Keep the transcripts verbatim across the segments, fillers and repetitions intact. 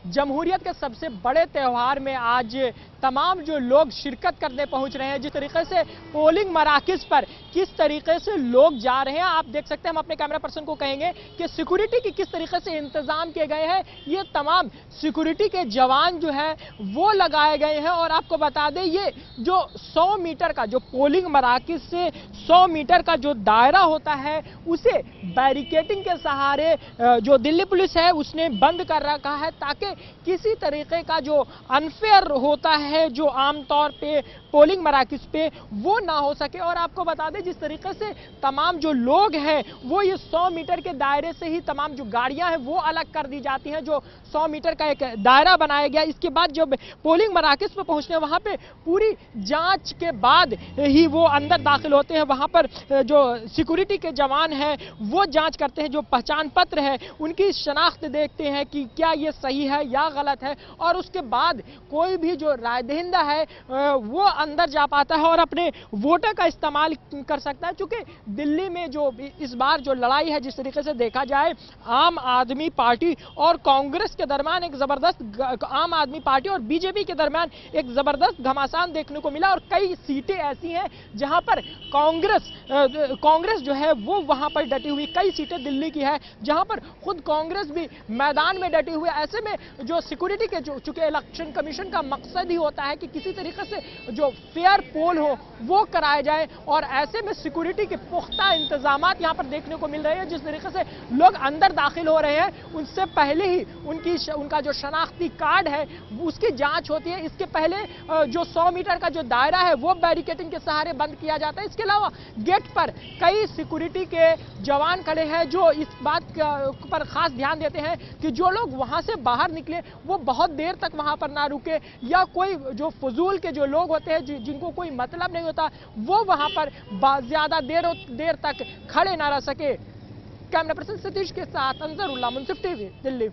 जमहूरियत के सबसे बड़े त्यौहार में आज तमाम जो लोग शिरकत करने पहुंच रहे हैं, जिस तरीके से पोलिंग मराकज़ पर किस तरीके से लोग जा रहे हैं, आप देख सकते हैं। हम अपने कैमरा पर्सन को कहेंगे कि सिक्योरिटी की किस तरीके से इंतजाम किए गए हैं। ये तमाम सिक्योरिटी के जवान जो है वो लगाए गए हैं। और आपको बता दें, ये जो सौ मीटर का जो पोलिंग मराकज़ से सौ मीटर का जो दायरा होता है, उसे बैरिकेडिंग के सहारे जो दिल्ली पुलिस है उसने बंद कर रखा है, ताकि किसी तरीके का जो अनफेयर होता है जो आमतौर पे पोलिंग मराकज़ पे वो ना हो सके। और आपको बता दें, जिस तरीके से तमाम जो लोग हैं वो ये सौ मीटर के दायरे से ही तमाम जो गाड़ियां हैं वो अलग कर दी जाती हैं। जो सौ मीटर का एक दायरा बनाया गया, इसके बाद जब पोलिंग मराकज़ पे पहुंचने वहां पे पूरी जांच के बाद ही वो अंदर दाखिल होते हैं। वहां पर जो सिक्योरिटी के जवान हैं वो जांच करते हैं, जो पहचान पत्र है उनकी शनाख्त देखते हैं कि क्या ये सही है या गलत है। और उसके बाद कोई भी जो राय दहिंदा है वो अंदर जा पाता है और अपने वोटर का इस्तेमाल कर सकता है। चूंकि दिल्ली में जो इस बार जो लड़ाई है, जिस तरीके से देखा जाए, आम आदमी पार्टी और कांग्रेस के दरमियान एक जबरदस्त आम आदमी पार्टी और बीजेपी के दरमियान एक जबरदस्त घमासान देखने को मिला। और कई सीटें ऐसी हैं जहां पर कांग्रेस कांग्रेस जो है वो वहां पर डटी हुई, कई सीटें दिल्ली की है जहां पर खुद कांग्रेस भी मैदान में डटी हुई। ऐसे में जो सिक्योरिटी के जो चूंकि इलेक्शन कमीशन का मकसद ही होता है कि किसी तरीके से जो फेयर पोल हो वो कराया जाए, और ऐसे में सिक्योरिटी के पुख्ता इंतजामात यहां पर देखने को मिल रहे हैं। जिस तरीके से लोग अंदर दाखिल हो रहे हैं, उनसे पहले ही उनकी उनका जो शनाख्ती कार्ड है उसकी जांच होती है। इसके पहले जो सौ मीटर का जो दायरा है वो बैरिकेडिंग के सहारे बंद किया जाता है। इसके अलावा गेट पर कई सिक्योरिटी के जवान खड़े हैं जो इस बात पर खास ध्यान देते हैं कि जो लोग वहां से बाहर निकले वो बहुत देर तक वहां पर ना रुके, या कोई जो फजूल के जो लोग होते हैं जिनको कोई मतलब नहीं होता वो वहां पर ज्यादा देर देर तक खड़े ना रह सके। कैमरा पर्सन सतीश के साथ अंजरुल्लाह, मुंसिफ टीवी, दिल्ली।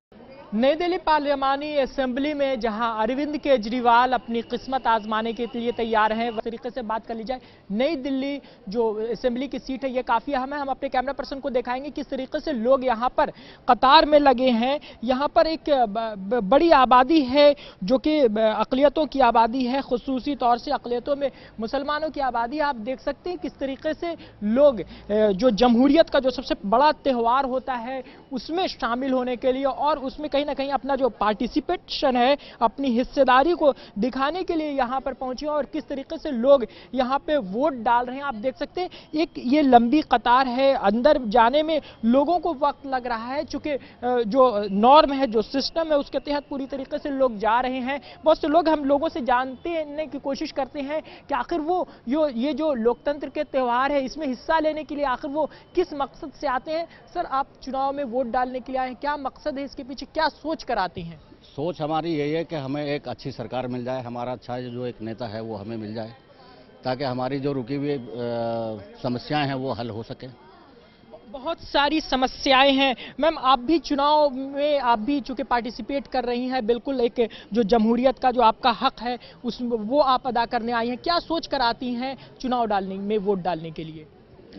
नई दिल्ली पार्लियामानी असेंबली में जहां अरविंद केजरीवाल अपनी किस्मत आजमाने के लिए तैयार हैं, वह तरीके से बात कर ली जाए, नई दिल्ली जो असेंबली की सीट है ये काफ़ी अहम है। हम अपने कैमरा पर्सन को दिखाएंगे किस तरीके से लोग यहां पर कतार में लगे हैं। यहां पर एक बड़ी आबादी है जो कि अक़लियतों की आबादी है, खुसूसी तौर से अक़लियतों में मुसलमानों की आबादी। आप देख सकते हैं किस तरीके से लोग जो जमहूरियत का जो सबसे बड़ा त्यौहार होता है उसमें शामिल होने के लिए और उसमें कहीं ना कहीं अपना जो पार्टिसिपेशन है, अपनी हिस्सेदारी को दिखाने के लिए यहां पर पहुंचे और किस तरीके से लोग यहां पे वोट डाल रहे हैं। आप देख सकते हैं एक ये लंबी कतार है, अंदर जाने में लोगों को वक्त लग रहा है, चूंकि जो नॉर्म है, जो सिस्टम है उसके तहत पूरी तरीके से लोग जा रहे हैं। बहुत से लोग हम लोगों से जानने की कोशिश करते हैं कि आखिर वो यो ये जो लोकतंत्र के त्यौहार है इसमें हिस्सा लेने के लिए आखिर वो किस मकसद से आते हैं। सर, आप चुनाव में वोट डालने के लिए आए हैं, क्या मकसद है इसके पीछे, क्या सोच कर आती हैं? सोच हमारी यही है कि हमें एक अच्छी सरकार मिल जाए, हमारा अच्छा जो एक नेता है वो हमें मिल जाए, ताकि हमारी जो रुकी हुई समस्याएं हैं वो हल हो सके। बहुत सारी समस्याएं हैं मैम, आप भी चुनाव में आप भी चूंकि पार्टिसिपेट कर रही हैं, बिल्कुल एक जो जमहूरियत का जो आपका हक है उस वो आप अदा करने आई हैं। क्या सोच कर आती हैं चुनाव डालने में, वोट डालने के लिए?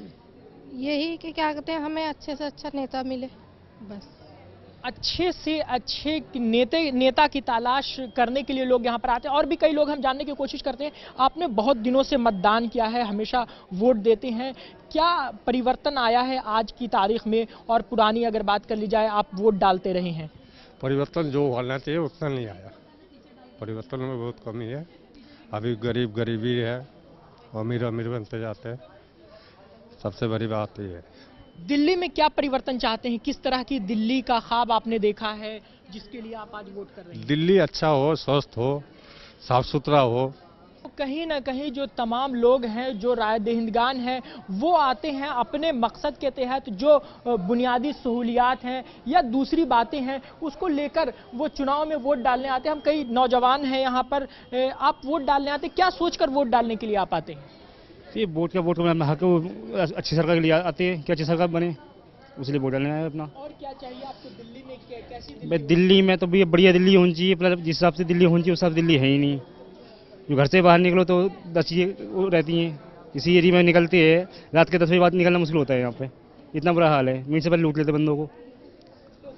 यही कि क्या कहते हैं, हमें अच्छे से अच्छा नेता मिले, बस। अच्छे से अच्छे नेते नेता की तलाश करने के लिए लोग यहाँ पर आते हैं, और भी कई लोग हम जानने की कोशिश करते हैं। आपने बहुत दिनों से मतदान किया है, हमेशा वोट देते हैं, क्या परिवर्तन आया है आज की तारीख में, और पुरानी अगर बात कर ली जाए, आप वोट डालते रहे हैं? परिवर्तन जो होना चाहिए उतना नहीं आया, परिवर्तन में बहुत कमी है। अभी गरीब गरीबी है, अमीर अमीर बनते जाते हैं, सबसे बड़ी बात ये है। दिल्ली में क्या परिवर्तन चाहते हैं, किस तरह की दिल्ली का ख्वाब आपने देखा है जिसके लिए आप आज वोट कर रहे हैं? दिल्ली अच्छा हो, स्वस्थ हो, साफ सुथरा हो। तो कहीं ना कहीं जो तमाम लोग हैं, जो राय दहिंदगान हैं, वो आते हैं अपने मकसद के तहत, जो बुनियादी सहूलियात हैं या दूसरी बातें हैं उसको लेकर वो चुनाव में वोट डालने आते हैं। हम कई नौजवान हैं यहाँ पर, आप वोट डालने आते हैं, क्या सोचकर वोट डालने के लिए आप आते हैं? ये वोट का वोट का हक, अच्छी सरकार के लिए आते हैं कि अच्छी सरकार बने, उसलिए वोट डालना है अपना। और क्या चाहिए आपको दिल्ली में, कैसी दिल्ली? भाई दिल्ली में तो भैया बढ़िया दिल्ली होनी चाहिए, अपना जिस हिसाब से दिल्ली होनी चाहिए उस हिसाब दिल्ली है ही नहीं। जो घर से बाहर निकलो तो दस चीज़ें रहती हैं, इसी एरिया में निकलते हैं रात के दस बजे बाद निकलना मुश्किल होता है। यहाँ पे इतना बुरा हाल है, म्यूनसिपल लूट लेते बंदों को।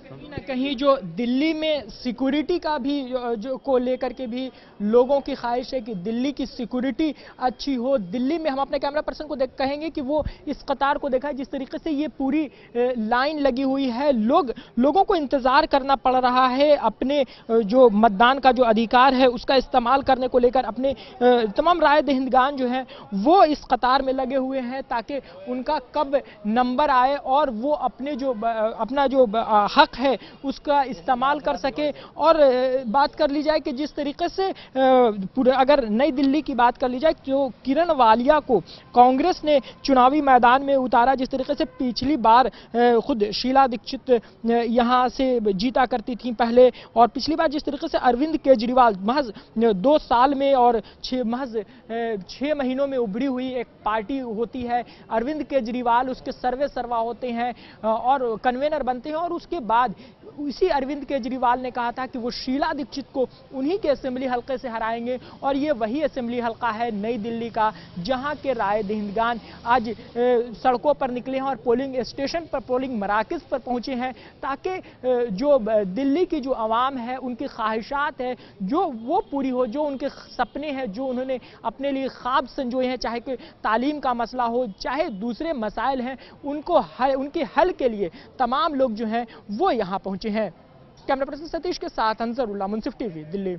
कहीं ना कहीं जो दिल्ली में सिक्योरिटी का भी जो, जो को लेकर के भी लोगों की ख्वाहिश है कि दिल्ली की सिक्योरिटी अच्छी हो। दिल्ली में हम अपने कैमरा पर्सन को देख कहेंगे कि वो इस कतार को देखा है, जिस तरीके से ये पूरी लाइन लगी हुई है, लोग लोगों को इंतजार करना पड़ रहा है अपने जो मतदान का जो अधिकार है उसका इस्तेमाल करने को लेकर। अपने तमाम राय दहिंदगान जो हैं वो इस कतार में लगे हुए हैं ताकि उनका कब नंबर आए और वो अपने जो अपना जो हक है उसका इस्तेमाल कर सके। और बात कर ली जाए कि जिस तरीके से पूरे अगर नई दिल्ली की बात कर ली जाए तो किरण वालिया को कांग्रेस ने चुनावी मैदान में उतारा, जिस तरीके से पिछली बार खुद शीला दीक्षित यहां से जीता करती थी पहले, और पिछली बार जिस तरीके से अरविंद केजरीवाल महज दो साल में और छह महज छह महीनों में उभरी हुई एक पार्टी होती है, अरविंद केजरीवाल उसके सर्वे सर्वा होते हैं और कन्वेनर बनते हैं, और उसके बाद इसी अरविंद केजरीवाल ने कहा था कि वो शीला दीक्षित को उन्हीं के असेंबली हलके से हराएंगे। और ये वही असेंबली हलका है नई दिल्ली का जहां के राय दहिंदगान आज सड़कों पर निकले हैं और पोलिंग स्टेशन पर, पोलिंग मराकज पर पहुंचे हैं ताकि जो दिल्ली की जो आवाम है उनकी ख्वाहिशात है जो वो पूरी हो, जो उनके सपने हैं, जो उन्होंने अपने लिए ख्वाब संजोए हैं, चाहे कि तालीम का मसला हो चाहे दूसरे मसाइल हैं, उनको हल, उनके हल के लिए तमाम लोग जो हैं वो यहाँ पहुंचे हैं। कैमरा पर्सन सतीश के साथ अंजरुल्लाह, मुंसिफ टीवी, दिल्ली।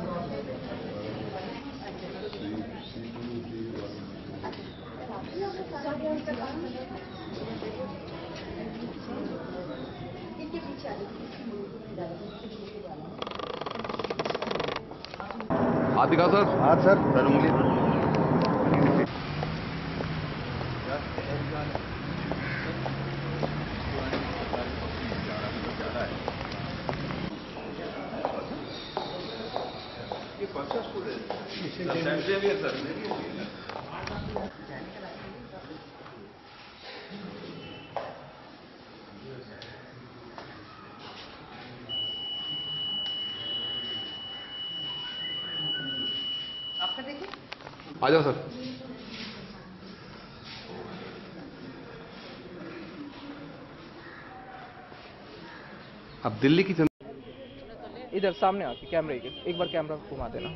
हाथ दिखा सर। हाथ सर सर उंगली आपका देखिए, आ जाओ सर। अब दिल्ली की इधर सामने आके कैमरे के एक बार कैमरा घुमा देना।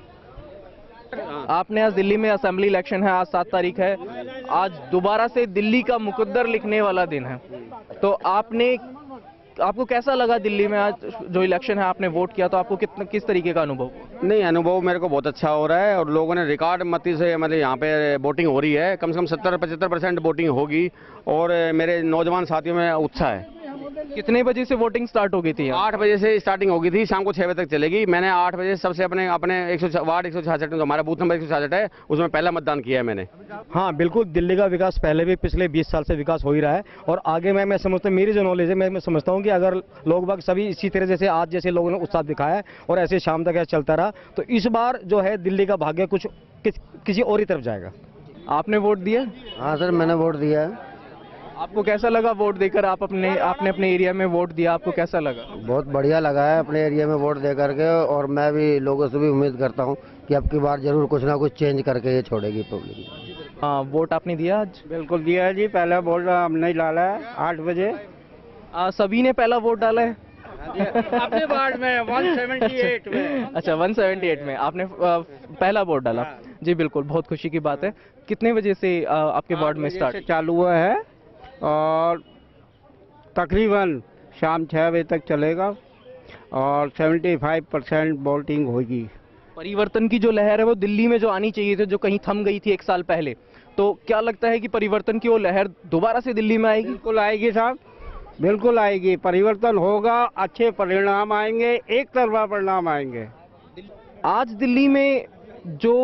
आपने आज दिल्ली में असेंबली इलेक्शन है, आज सात तारीख है, आज दोबारा से दिल्ली का मुकद्दर लिखने वाला दिन है, तो आपने आपको कैसा लगा दिल्ली में आज जो इलेक्शन है, आपने वोट किया तो आपको कितना किस तरीके का अनुभव? नहीं, अनुभव मेरे को बहुत अच्छा हो रहा है और लोगों ने रिकॉर्ड मती से मतलब यहाँ पे वोटिंग हो रही है, कम से कम सत्तर पचहत्तर परसेंट वोटिंग होगी और मेरे नौजवान साथियों में उत्साह है। कितने बजे से वोटिंग स्टार्ट हो गई थी? आठ बजे से स्टार्टिंग हो गई थी, शाम को छह बजे तक चलेगी। मैंने आठ बजे सबसे अपने अपने एक सौ वार्ड एक सौ छियासठ में जो हमारा बूथ नंबर एक सौ छियासठ है उसमें पहला मतदान किया है मैंने। हाँ बिल्कुल, दिल्ली का विकास पहले भी पिछले बीस साल से विकास हो ही रहा है और आगे मैं मैं समझता हूँ, मेरी जो नॉलेज है मैं, मैं समझता हूँ कि अगर लोग बाग सभी इसी तरह जैसे आज जैसे लोगों ने उत्साह दिखाया है और ऐसे शाम तक ऐसा चलता रहा तो इस बार जो है दिल्ली का भाग्य कुछ किस, किसी और ही तरफ जाएगा। आपने वोट दिया? हाँ सर मैंने वोट दिया है। आपको कैसा लगा वोट देकर? आप अपने आपने अपने एरिया में वोट दिया, आपको कैसा लगा? बहुत बढ़िया लगा है अपने एरिया में वोट दे करके और मैं भी लोगों से भी उम्मीद करता हूँ कि अब की बार जरूर कुछ ना कुछ चेंज करके ये छोड़ेगी पब्लिक। हाँ, वोट आपने दिया आज? बिल्कुल दिया है जी, पहला वोट हमने डाला है आठ बजे। आ, सभी ने पहला वोट डाला है अपने वार्ड में एक सौ अठहत्तर में। अच्छा, एक सौ अठहत्तर में आपने आ, पहला वोट डाला जी, बिल्कुल बहुत खुशी की बात है। कितने बजे से आ, आपके वार्ड में स्टार्ट चालू हुआ है और तकरीबन शाम छः बजे तक चलेगा और पचहत्तर परसेंट वोटिंग होगी। परिवर्तन की जो लहर है वो दिल्ली में जो आनी चाहिए थी, जो कहीं थम गई थी एक साल पहले, तो क्या लगता है कि परिवर्तन की वो लहर दोबारा से दिल्ली में आएगी? बिल्कुल आएगी साहब, बिल्कुल आएगी, परिवर्तन होगा, अच्छे परिणाम आएंगे, एक तरफा परिणाम आएंगे। आज दिल्ली में जो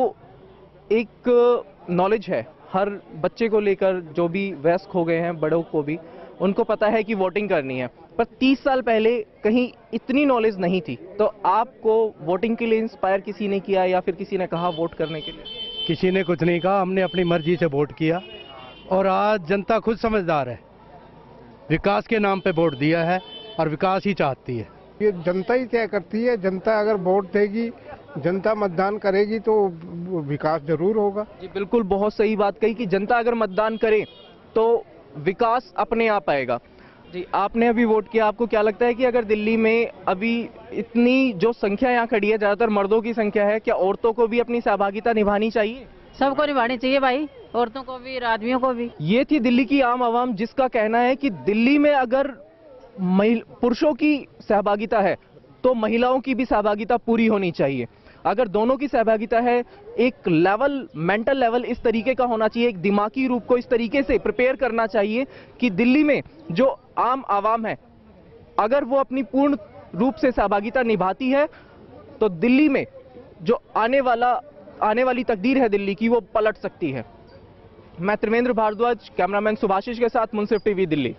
एक नॉलेज है हर बच्चे को लेकर, जो भी वयस्क हो गए हैं, बड़ों को भी, उनको पता है कि वोटिंग करनी है, पर तीस साल पहले कहीं इतनी नॉलेज नहीं थी, तो आपको वोटिंग के लिए इंस्पायर किसी ने किया या फिर किसी ने कहा वोट करने के लिए? किसी ने कुछ नहीं कहा, हमने अपनी मर्जी से वोट किया और आज जनता खुद समझदार है, विकास के नाम पे वोट दिया है और विकास ही चाहती है। ये जनता ही तय करती है, जनता अगर वोट देगी, जनता मतदान करेगी तो विकास जरूर होगा। जी बिल्कुल, बहुत सही बात कही कि जनता अगर मतदान करे तो विकास अपने आप आएगा। जी, आपने अभी वोट किया, आपको क्या लगता है कि अगर दिल्ली में अभी इतनी जो संख्या यहाँ खड़ी है, ज्यादातर मर्दों की संख्या है, क्या औरतों को भी अपनी सहभागिता निभानी चाहिए? सबको निभानी चाहिए भाई, औरतों को भी, आदमियों को भी। ये थी दिल्ली की आम आवाम, जिसका कहना है कि दिल्ली में अगर पुरुषों की सहभागिता है तो महिलाओं की भी सहभागिता पूरी होनी चाहिए। अगर दोनों की सहभागिता है, एक लेवल, मेंटल लेवल इस तरीके का होना चाहिए, एक दिमागी रूप को इस तरीके से प्रिपेयर करना चाहिए कि दिल्ली में जो आम आवाम है, अगर वो अपनी पूर्ण रूप से सहभागिता निभाती है तो दिल्ली में जो आने वाला आने वाली तकदीर है दिल्ली की, वो पलट सकती है। मैं त्रिवेंद्र भारद्वाज, कैमरामैन सुभाषिश के साथ, मुंसिफ टीवी, दिल्ली।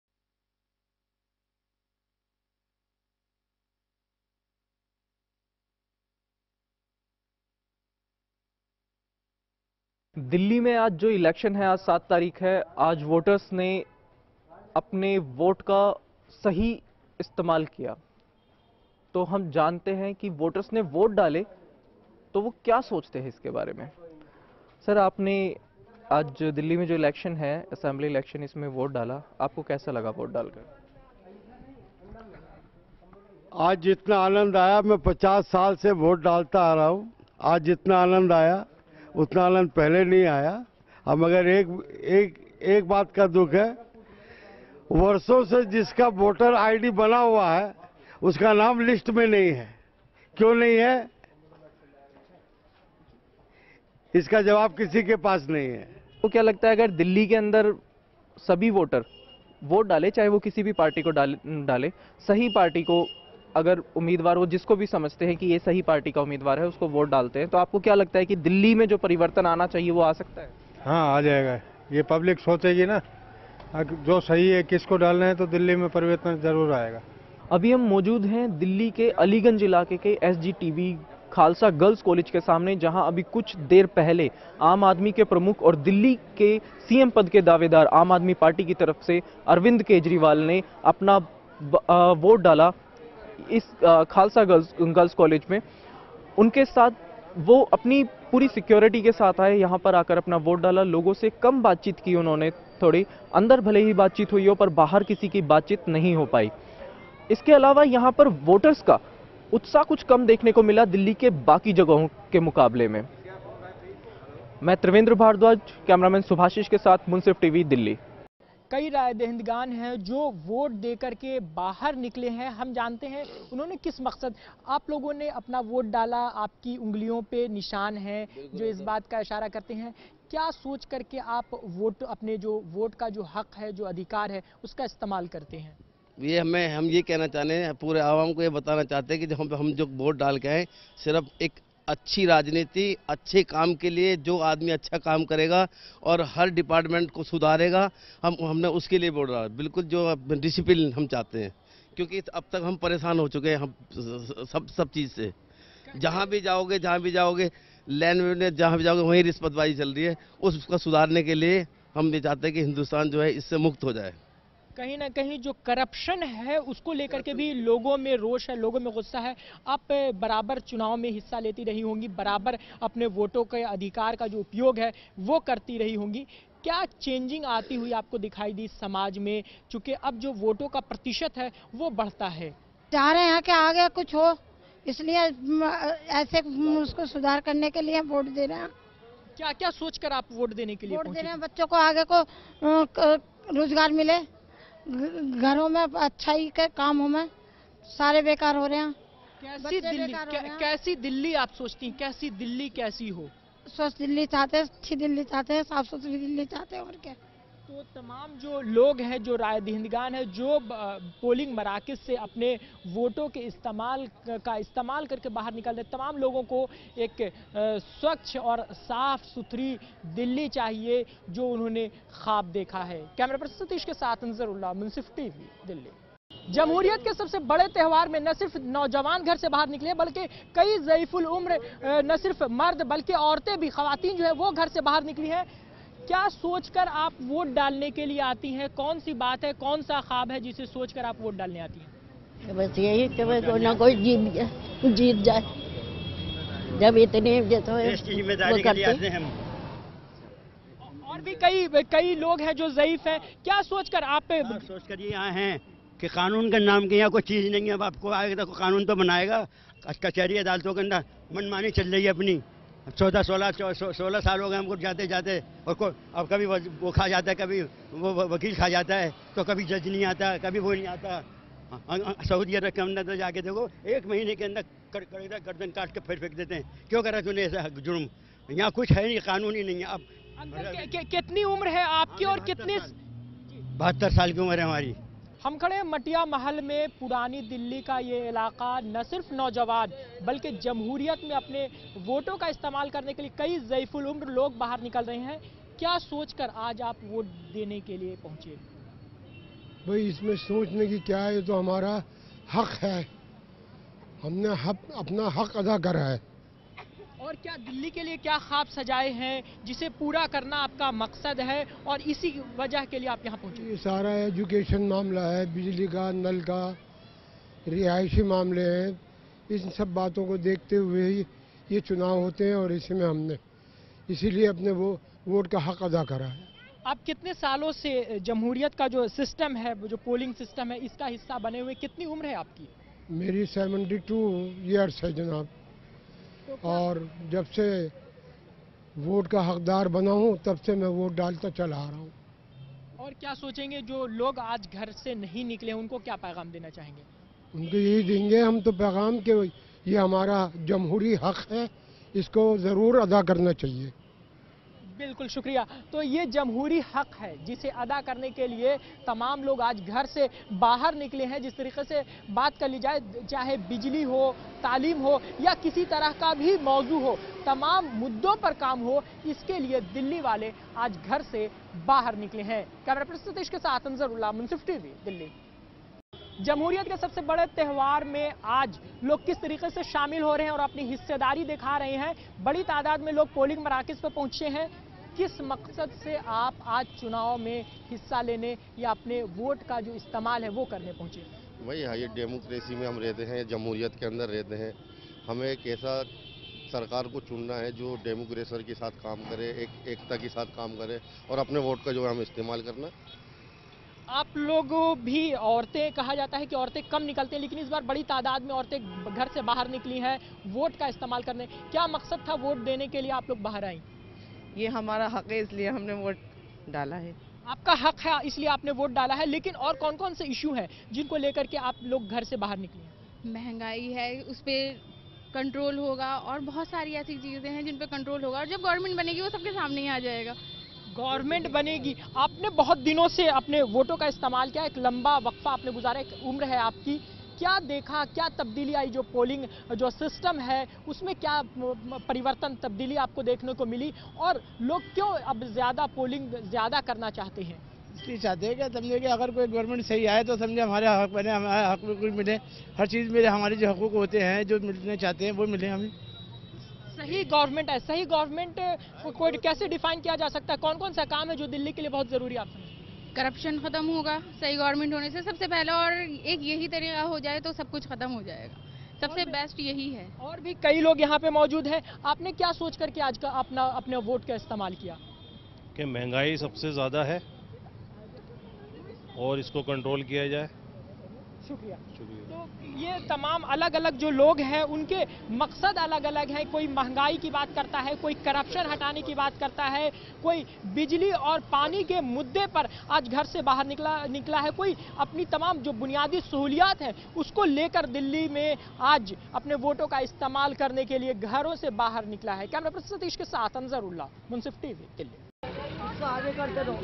दिल्ली में आज जो इलेक्शन है, आज सात तारीख है, आज वोटर्स ने अपने वोट का सही इस्तेमाल किया। तो हम जानते हैं कि वोटर्स ने वोट डाले तो वो क्या सोचते हैं इसके बारे में। सर, आपने आज दिल्ली में जो इलेक्शन है, असेंबली इलेक्शन, इसमें वोट डाला, आपको कैसा लगा वोट डालकर? आज जितना आनंद आया, मैं पचास साल से वोट डालता आ रहा हूँ, आज जितना आनंद आया उतना आनंद पहले नहीं आया। अब मगर एक एक एक बात का दुख है, वर्षों से जिसका वोटर आईडी बना हुआ है उसका नाम लिस्ट में नहीं है। क्यों नहीं है, इसका जवाब किसी के पास नहीं है। तो क्या लगता है, अगर दिल्ली के अंदर सभी वोटर वोट डाले, चाहे वो किसी भी पार्टी को डाले, डाले सही पार्टी को, अगर उम्मीदवार वो जिसको भी समझते हैं कि ये सही पार्टी का उम्मीदवार है, उसको वोट डालते हैं, तो आपको क्या लगता है कि दिल्ली में जो परिवर्तन आना चाहिए वो आ सकता है? हाँ, आ जाएगा। ये पब्लिक सोचेगी ना जो सही है, किसको डालना है, तो दिल्ली में परिवर्तन जरूर आएगा। अभी हम मौजूद हैं दिल्ली के अलीगंज इलाके के S G T V Khalsa girls college के सामने, जहां अभी कुछ देर पहले आम आदमी के प्रमुख और दिल्ली के सी एम पद के दावेदार आम आदमी पार्टी की तरफ से अरविंद केजरीवाल ने अपना वोट डाला इस खालसा गर्ल्स गर्ल्स कॉलेज में। उनके साथ वो अपनी पूरी सिक्योरिटी के साथ आए, यहाँ पर आकर अपना वोट डाला। लोगों से कम बातचीत की उन्होंने, थोड़ी अंदर भले ही बातचीत हुई हो पर बाहर किसी की बातचीत नहीं हो पाई। इसके अलावा यहाँ पर वोटर्स का उत्साह कुछ कम देखने को मिला दिल्ली के बाकी जगहों के मुकाबले में। मैं त्रिवेंद्र भारद्वाज, कैमरामैन सुभाषिश के साथ, मुंसिफ टीवी, दिल्ली। कई राय दहिंदगान हैं जो वोट देकर के बाहर निकले हैं। हम जानते हैं उन्होंने किस मकसद, आप लोगों ने अपना वोट डाला, आपकी उंगलियों पे निशान हैं जो इस बात का इशारा करते हैं। क्या सोच करके आप वोट, अपने जो वोट का जो हक है, जो अधिकार है, उसका इस्तेमाल करते हैं? ये हमें हम ये कहना चाहते हैं, पूरे आवाम को ये बताना चाहते हैं कि जब हम हम जो वोट डाल के आए, सिर्फ एक अच्छी राजनीति, अच्छे काम के लिए, जो आदमी अच्छा काम करेगा और हर डिपार्टमेंट को सुधारेगा, हम हमने उसके लिए वोट डाला। बिल्कुल जो डिसिप्लिन हम चाहते हैं, क्योंकि अब तक हम परेशान हो चुके हैं हम सब सब चीज़ से। जहाँ भी जाओगे जहाँ भी जाओगे लैंड में जहाँ भी जाओगे वहीं रिश्वतबाजी चल रही है। उसको सुधारने के लिए हम ये चाहते हैं कि हिंदुस्तान जो है इससे मुक्त हो जाए। कहीं ना कहीं जो करप्शन है उसको लेकर के भी लोगों में रोष है, लोगों में गुस्सा है। आप बराबर चुनाव में हिस्सा लेती रही होंगी, बराबर अपने वोटों के अधिकार का जो उपयोग है वो करती रही होंगी। क्या चेंजिंग आती हुई आपको दिखाई दी समाज में, चूंकि अब जो वोटों का प्रतिशत है वो बढ़ता है? चाह रहे हैं कि आगे कुछ हो, इसलिए ऐसे उसको सुधार करने के लिए वोट दे रहे हैं। क्या क्या सोचकर आप वोट देने के लिए वोट दे रहे हैं? बच्चों को आगे को रोजगार मिले, घरों में अच्छाई के काम हो, में सारे बेकार हो रहे हैं। कैसी दिल्ली, कै, कैसी दिल्ली आप सोचती हैं? कैसी दिल्ली कैसी हो? स्वच्छ दिल्ली चाहते हैं, अच्छी दिल्ली चाहते हैं, साफ सुथरी दिल्ली चाहते हैं। और क्या, तो तमाम जो लोग हैं, जो राय दहिंदगान है, जो पोलिंग मराकज से अपने वोटों के इस्तेमाल का इस्तेमाल करके बाहर निकल रहे, तमाम लोगों को एक स्वच्छ और साफ सुथरी दिल्ली चाहिए जो उन्होंने ख्वाब देखा है। कैमरा पर्सन सतीश के साथ अंजरुल्लाह, मुंसिफ टीवी, दिल्ली। जमहूरियत के सबसे बड़े त्यौहार में न सिर्फ नौजवान घर से बाहर निकले, बल्कि कई ज़ईफुल उम्र, न सिर्फ मर्द बल्कि औरतें भी, खवातीन जो है वो घर से बाहर निकली हैं। क्या सोचकर आप वोट डालने के लिए आती हैं? कौन सी बात है, कौन सा ख्वाब है जिसे सोचकर आप वोट डालने आती हैं? बस यही कि कोई ना कोई जीत जीत जाए। जब इतने वो करते। और भी कई कई लोग हैं जो ज़ईफ हैं, क्या सोचकर आप सोचकर ये यहाँ हैं कि कानून के नाम की यहाँ कोई चीज़ नहीं है। अब आपको आएगा तो कानून तो बनाएगा। कचहरी अदालतों के अंदर मनमानी चल रही है अपनी। चौदह सोलह सोलह साल हो गए हमको जाते जाते, और को अब कभी वो खा जाता है, कभी वो वकील खा जाता है, तो कभी जज नहीं आता, कभी वो नहीं आता। सऊदी अरब के अंदर तो जाके देखो, एक महीने के अंदर कड़ेरा गर्दन काट के फिर फेंक देते हैं। क्यों करा तूने ऐसा जुर्म? यहाँ कुछ है नहीं, कानून ही नहीं है। अब कितनी उम्र है आपकी और कितनी? बहत्तर साल की उम्र है हमारी। हम खड़े मटिया महल में। पुरानी दिल्ली का ये इलाका न सिर्फ नौजवान बल्कि जमहूरियत में अपने वोटों का इस्तेमाल करने के लिए कई ज़ईफुल उम्र लोग बाहर निकल रहे हैं। क्या सोचकर आज आप वोट देने के लिए पहुंचे? भाई इसमें सोचने की क्या है, ये तो हमारा हक है। हमने हक अपना हक अदा करा है। और क्या दिल्ली के लिए क्या ख्वाब सजाए हैं जिसे पूरा करना आपका मकसद है और इसी वजह के लिए आप यहाँ पहुँचे? ये सारा एजुकेशन मामला है, बिजली का, नल का, रिहायशी मामले हैं। इन सब बातों को देखते हुए ही ये चुनाव होते हैं और इसमें हमने इसीलिए अपने वो वोट का हक अदा करा है। आप कितने सालों से जमहूरियत का जो सिस्टम है, जो पोलिंग सिस्टम है, इसका हिस्सा बने हुए? कितनी उम्र है आपकी? मेरी सेवेंटी टू ईयर्स है जनाब। और जब से वोट का हकदार बना हूँ तब से मैं वोट डालता चला आ रहा हूँ। और क्या सोचेंगे जो लोग आज घर से नहीं निकले, उनको क्या पैगाम देना चाहेंगे? उनको यही देंगे हम तो पैगाम कि ये हमारा जमहूरी हक है, इसको ज़रूर अदा करना चाहिए। बिल्कुल शुक्रिया। तो ये जमहूरी हक है जिसे अदा करने के लिए तमाम लोग आज घर से बाहर निकले हैं। जिस तरीके से बात कर ली जाए, चाहे बिजली हो, तालीम हो या किसी तरह का भी मौजू हो, तमाम मुद्दों पर काम हो, इसके लिए दिल्ली वाले आज घर से बाहर निकले हैं। कैमरा पर्सन सतीश के साथ अंजरुल्लाह, मुंसिफ टीवी, दिल्ली। जमहूरियत के सबसे बड़े त्यौहार में आज लोग किस तरीके से शामिल हो रहे हैं और अपनी हिस्सेदारी दिखा रहे हैं। बड़ी तादाद में लोग पोलिंग मराकज़ पर पहुंचे हैं। किस मकसद से आप आज चुनाव में हिस्सा लेने या अपने वोट का जो इस्तेमाल है वो करने पहुंचे? वही है, ये डेमोक्रेसी में हम रहते हैं, जमहूरियत के अंदर रहते हैं। हमें एक ऐसा सरकार को चुनना है जो डेमोक्रेसी के साथ काम करे, एक एकता के साथ काम करे और अपने वोट का जो है हम इस्तेमाल करना। आप लोग भी औरतें, कहा जाता है कि औरतें कम निकलते हैं, लेकिन इस बार बड़ी तादाद में औरतें घर से बाहर निकली हैं वोट का इस्तेमाल करने। क्या मकसद था वोट देने के लिए आप लोग बाहर आई? ये हमारा हक है, इसलिए हमने वोट डाला है। आपका हक है इसलिए आपने वोट डाला है, लेकिन और कौन कौन से इशू हैं जिनको लेकर के आप लोग घर से बाहर निकले हैं? महंगाई है, उस पर कंट्रोल होगा और बहुत सारी ऐसी चीज़ें हैं जिन पे कंट्रोल होगा और जब गवर्नमेंट बनेगी वो सबके सामने ही आ जाएगा। गवर्नमेंट बनेगी। आपने बहुत दिनों से अपने वोटों का इस्तेमाल किया, एक लंबा वक्फा आपने गुजारा, एक उम्र है आपकी। क्या देखा, क्या तब्दीली आई? जो पोलिंग जो सिस्टम है उसमें क्या परिवर्तन, तब्दीली आपको देखने को मिली और लोग क्यों अब ज़्यादा पोलिंग ज़्यादा करना चाहते हैं? इसलिए चाहते हैं कि समझे कि अगर कोई गवर्नमेंट सही आए तो समझे हमारे हक बने, हमारे हक में कुछ मिले, हर चीज़ मिले, हमारे जो हकूक़ होते हैं जो मिलने चाहते हैं वो मिले हमें। सही गवर्नमेंट है, सही गवर्नमेंट को कैसे डिफाइन किया जा सकता है? कौन कौन सा काम है जो दिल्ली के लिए बहुत ज़रूरी है आप समझते हैं? करप्शन खत्म होगा सही गवर्नमेंट होने से सबसे पहले, और एक यही तरीका हो जाए तो सब कुछ खत्म हो जाएगा। सबसे बेस्ट यही है। और भी कई लोग यहाँ पे मौजूद हैं। आपने क्या सोच करके आज का अपना अपने वोट का इस्तेमाल किया? कि महंगाई सबसे ज़्यादा है और इसको कंट्रोल किया जाए। शुक्रिया। तो ये तमाम अलग अलग जो लोग हैं उनके मकसद अलग अलग हैं। कोई महंगाई की बात करता है, कोई करप्शन हटाने की बात करता है, कोई बिजली और पानी के मुद्दे पर आज घर से बाहर निकला निकला है, कोई अपनी तमाम जो बुनियादी सहूलियात हैं उसको लेकर दिल्ली में आज अपने वोटों का इस्तेमाल करने के लिए घरों से बाहर निकला है। कैमरा पर्सन सतीश के साथ अंजरुल्लाह, मुंसिफ टीवी, दिल्ली। आगे करते रहो।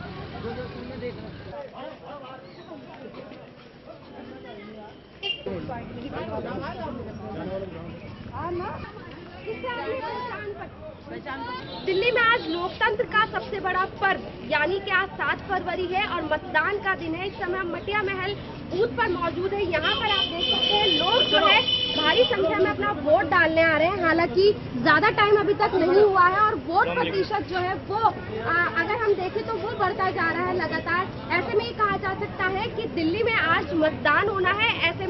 दिल्ली में आज लोकतंत्र का सबसे बड़ा पर्व यानी कि आज सात फरवरी है और मतदान का दिन है। इस समय हम मटिया महल बूथ पर मौजूद है। यहाँ पर आप देख सकते हैं लोग जो है भारी संख्या में अपना वोट डालने आ रहे हैं। हालांकि ज्यादा टाइम अभी तक नहीं हुआ है और वोट प्रतिशत जो है वो आ, अगर हम देखें तो वो बढ़ता जा रहा है लगातार। ऐसे में ये कहा जा सकता है कि दिल्ली में आज मतदान होना है। ऐसे में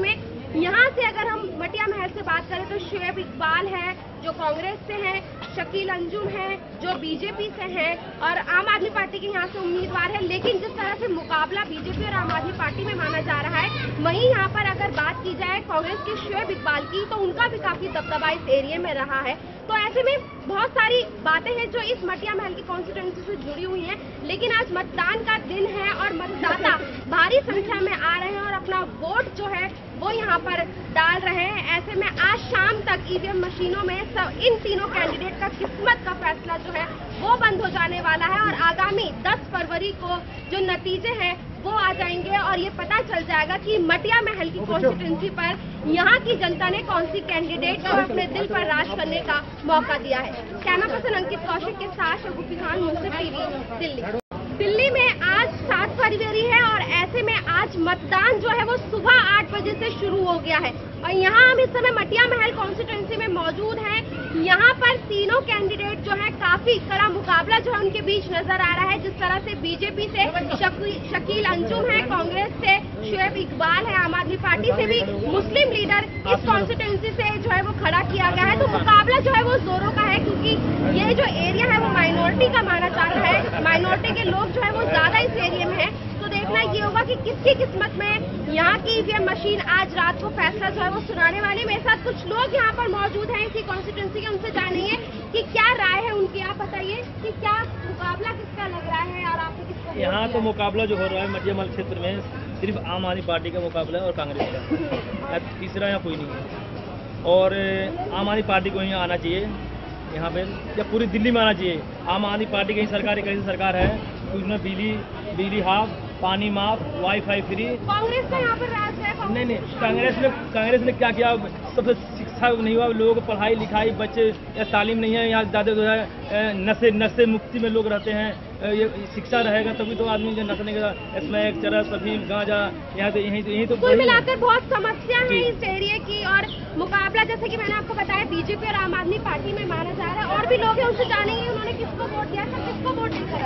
यहाँ से अगर हम मटिया महल से बात करें तो शुएब इकबाल है जो कांग्रेस से हैं, शकील अंजुम है जो बीजेपी से हैं और आम आदमी पार्टी के यहाँ से उम्मीदवार है। लेकिन जिस तरह से मुकाबला बीजेपी और आम आदमी पार्टी में माना जा रहा है, वहीं यहाँ पर अगर बात की जाए कांग्रेस के शुएब इकबाल की तो उनका भी काफी दबदबा इस एरिया में रहा है। तो ऐसे में बहुत सारी बातें हैं जो इस मटिया महल की कॉन्स्टिट्यूंसी से जुड़ी हुई हैं। लेकिन आज मतदान का दिन है और मतदाता भारी संख्या में आ रहे हैं और अपना वोट जो है वो यहाँ पर डाल रहे हैं। ऐसे में आज शाम तक ईवीएम मशीनों में सब इन तीनों कैंडिडेट का किस्मत का फैसला जो है वो बंद हो जाने वाला है और आगामी दस फरवरी को जो नतीजे हैं वो आ जाएंगे और ये पता चल जाएगा कि मटिया महल की कॉन्स्टिट्यूंसी पर यहाँ की जनता ने कौन सी कैंडिडेट को अपने दिल पर राज करने का मौका दिया है। कैमरा पर्सन अंकित कौशिक के साथ शगुफ खान, मुंसिफ टीवी, दिल्ली। दिल्ली में आज सात फरवरी है और ऐसे में आज मतदान जो है वो सुबह आठ बजे से शुरू हो गया है और यहाँ हम इस समय मटिया महल कॉन्स्टिट्यूंसी में मौजूद हैं। यहाँ पर तीनों कैंडिडेट जो है काफी कड़ा मुकाबला जो है उनके बीच नजर आ रहा है। जिस तरह से बीजेपी से शकील अंजुम है, कांग्रेस से शुएब इकबाल है, आम आदमी पार्टी से भी मुस्लिम लीडर इस कॉन्स्टिट्यूंसी से जो है वो खड़ा किया गया है। तो मुकाबला जो है वो जोरों का है क्योंकि ये जो एरिया है वो माइनॉरिटी का माना जा रहा है। माइनॉरिटी के लोग जो है वो ज्यादा इस एरिया में है। तो देखना ये होगा कि किसकी किस्मत में यहाँ की ईवीएम मशीन आज रात को फैसला जो है वो सुनाने वाली। मेरे साथ कुछ लोग यहाँ पर मौजूद हैं इसी कॉन्स्टिट्यूंसी के, उनसे जानेंगे कि क्या राय है उनकी। आप बताइए कि क्या मुकाबला किसका लग रहा है और आपको किसको? यहाँ तो मुकाबला जो हो रहा है मटिया महल क्षेत्र में सिर्फ आम आदमी पार्टी का मुकाबला है और कांग्रेस का, तीसरा यहाँ कोई नहीं है। और आम आदमी पार्टी को यहाँ आना चाहिए, यहाँ पे या पूरी दिल्ली में आना चाहिए। आम आदमी पार्टी की सरकार एक ऐसी सरकार है कि उसमें बिजली बिजली हाफ, पानी माफ, वाईफाई फ्री। कांग्रेस का यहाँ पर राज है? नहीं नहीं, कांग्रेस ने कांग्रेस ने क्या किया? सबसे शिक्षा नहीं हुआ, लोगों को पढ़ाई लिखाई, बच्चे या तालीम नहीं है। यहाँ ज़्यादा जो है नशे नशे मुक्ति में लोग रहते हैं। ये शिक्षा रहेगा तभी तो आदमी जो नशा नहीं करेगा। स्मैक, चरस, अफीम, गांजा, यहाँ तो यहीं तो यहीं तो कुल मिलाकर बहुत समस्या है इस एरिया की। और मुकाबला जैसे कि मैंने आपको बताया बीजेपी और आम आदमी पार्टी में माना जा रहा है। और भी लोग हैं, उनसे जानेंगे उन्होंने किसको वोट दिया था, किसको वोट देकर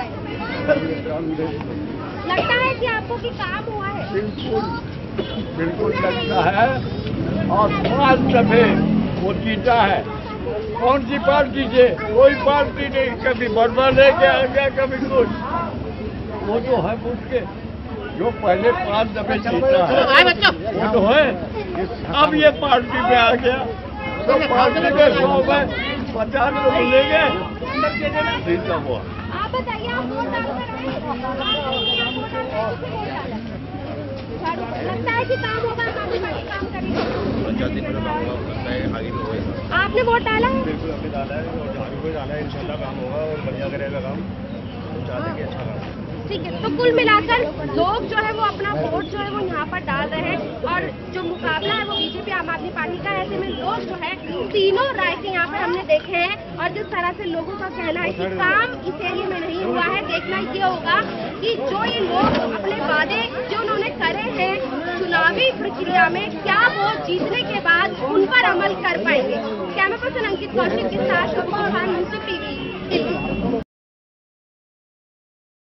आए। लगता है कि आपको कि काम हुआ है? बिल्कुल बिल्कुल लगता है और पांच दफे वो जीता है। कौन सी पार्टी से? कोई पार्टी नहीं, कभी बर्मा लेके आ गया, कभी कुछ। वो तो है उसके जो पहले पांच दफे जीता है वो तो है। अब ये पार्टी में आ गया तो पार्टी में सौ में पचास लोग मिलेंगे, जीता हुआ। आप बताइए, आप वोट लगता है कि काम होगा, काम करेगा? आपने वोट डाला है? बिल्कुल हमने डाला है और जहाँ भी कोई डाला है इंशाल्लाह काम होगा और बढ़िया करेगा काम। हम चाहते हैं कि अच्छा काम। ठीक है, तो कुल मिलाकर लोग जो है वो अपना वोट जो है वो यहाँ पर डाल रहे हैं और जो मुकाबला है वो बीजेपी आम आदमी पार्टी का है। ऐसे में लोग जो है तीनों राय के यहाँ पर हमने देखे हैं और जिस तरह से लोगों का कहना है कि काम इस एरिया में नहीं हुआ है, देखना ये होगा कि जो ये लोग अपने वादे जो उन्होंने करे हैं चुनावी प्रक्रिया में, क्या वो जीतने के बाद उन पर अमल कर पाएंगे। कैमरा पर्सन अंकित कौशिक के साथ शगुफ खान, मुंसिफ टीवी, दिल्ली।